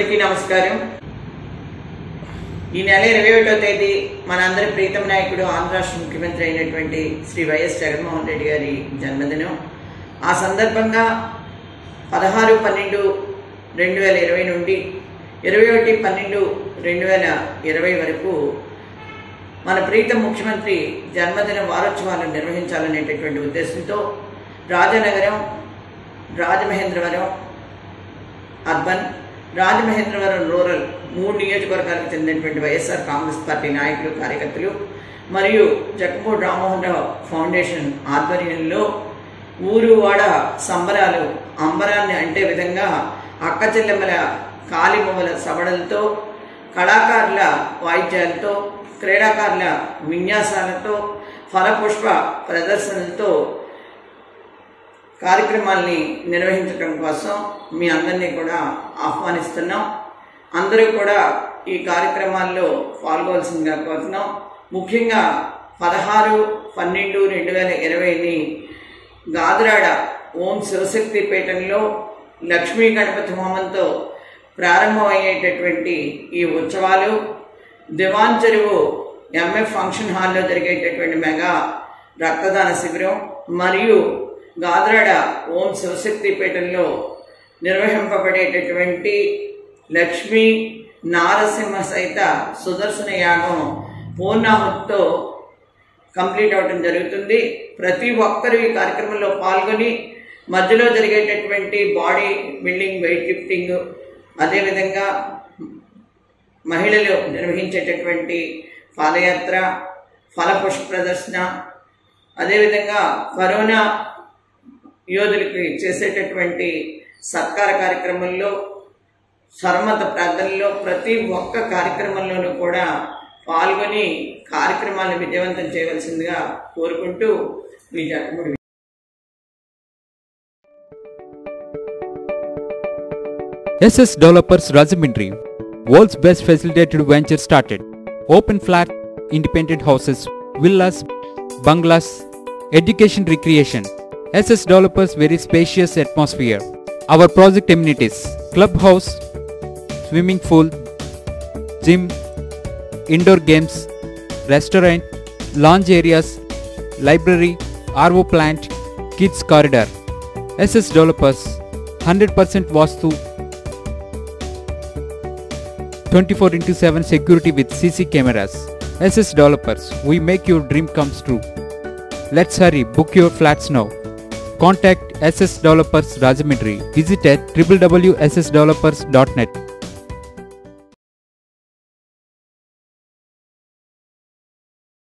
అందరికీ నమస్కారం. ఈ నెల 21వ తేదీ మనందరి ప్రీతం నాయకుడు ఆంధ్ర రాష్ట్ర ముఖ్యమంత్రి అయినటువంటి శ్రీ వైఎస్ జగన్మోహన్ రెడ్డి గారి జన్మదినం. ఆ సందర్భంగా 16/12/2020 నుండి 21/12/2020 వరకు మన ప్రీతం ముఖ్యమంత్రి జన్మదిన వారోత్సవాలను నిర్వహించాలనేటటువంటి ఉద్దేశంతో రాజనగరం, రాజమహేంద్రవరం అర్బన్, రాజమహేంద్రవరం రూరల్ 3 నియోజకవర్గాలకు చెందినటువంటి వైఎస్ఆర్ కాంగ్రెస్ పార్టీ నాయకులు, కార్యకర్తలు మరియు జక్కమూడి రామ్మోహన్ రావు ఫౌండేషన్ ఆధ్వర్యంలో ఊరు వాడ సంబరాలు అంబరాన్ని అంటే విధంగా అక్క చెల్లెమ్మల కాలిమొమ్మల సవడలతో, కళాకారుల వాయిద్యాలతో, క్రీడాకారుల విన్యాసాలతో, ఫలపుష్ప ప్రదర్శనలతో కార్యక్రమాల్ని నిర్వహించడం కోసం మీ అందరినీ కూడా ఆహ్వానిస్తున్నాం. అందరూ కూడా ఈ కార్యక్రమాల్లో పాల్గొవలసిందిగా కోరుతున్నాం. ముఖ్యంగా 16/12/2020 గాదరాడ ఓం శివశక్తి పీఠంలో లక్ష్మీ గణపతి హోమంతో ప్రారంభమయ్యేటటువంటి ఈ ఉత్సవాలు దివాన్ చెరువు ఎంఎఫ్ ఫంక్షన్ హాల్లో జరిగేటటువంటి మెగా రక్తదాన శిబిరం మరియు గాదరాడ ఓం శివశక్తి పీఠంలో నిర్వహింపబడేటటువంటి లక్ష్మీ నారసింహ సహిత సుదర్శన యాగం పూర్ణాహుతితో కంప్లీట్ అవడం జరుగుతుంది. ప్రతి ఒక్కరు ఈ కార్యక్రమంలో పాల్గొని మధ్యలో జరిగేటటువంటి బాడీ బిల్డింగ్, వెయిట్ లిఫ్టింగ్, అదేవిధంగా మహిళలు నిర్వహించేటటువంటి పాదయాత్ర, ఫలపుష్ప ప్రదర్శన, అదేవిధంగా కరోనా యోధులకి చేసేటటువంటి సత్కార కార్యక్రమంలో, సర్మత ప్రార్థనలో ప్రతి ఒక్క కార్యక్రమంలోనూ కూడా పాల్గొని కార్యక్రమాలను విజయవంతం చేయవలసిందిగా కోరుకుంటూ మీ Jakkamudi. SS Developers Rajahmundry, world's best facilitated venture started. Open flat, independent houses, villas, bungalows, education recreation. SS Developers very spacious atmosphere. Our project amenities: clubhouse, swimming pool, gym, indoor games, restaurant, lounge areas, library, RO plant, kids corridor. SS Developers 100% Vastu, 24/7 security with CC cameras. SS Developers, we make your dream comes true. Let's hurry, book your flats now. Contact SS Developers Rajahmundry. Visit at www.ssdevelopers.net.